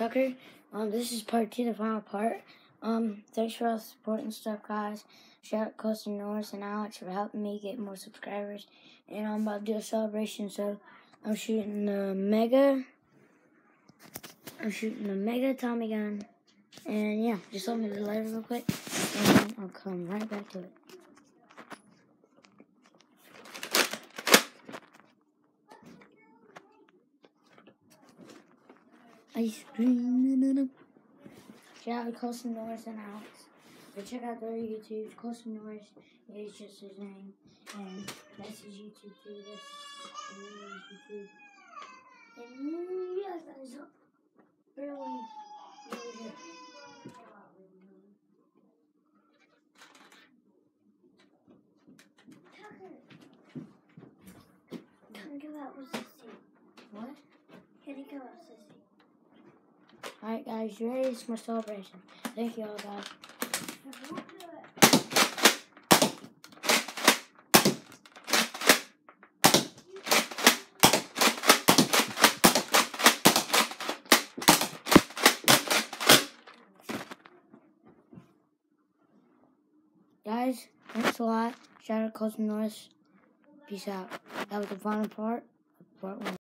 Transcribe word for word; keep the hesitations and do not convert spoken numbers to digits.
Tucker. Um, this is part two, the final part. Um, thanks for all the support and stuff, guys. Shout out Costa Norris and Alex for helping me get more subscribers. And I'm about to do a celebration, so I'm shooting the Mega. I'm shooting the Mega Tommy gun. And yeah, just let me delay it real quick, and I'll come right back to it. Ice cream. Shout out to Costa Norris and Alex. So check out their YouTube. Costa Norris is just his name. And that's his YouTube too. That's his YouTube. And yeah, guys, really, really good. Come go out with Sissy. What? Can you go out, Sissy? Alright, guys, you ready? It's my celebration. Thank you all, guys. Guys, thanks a lot. Shout out to Costa Norris. Peace out. That was the final part of part one.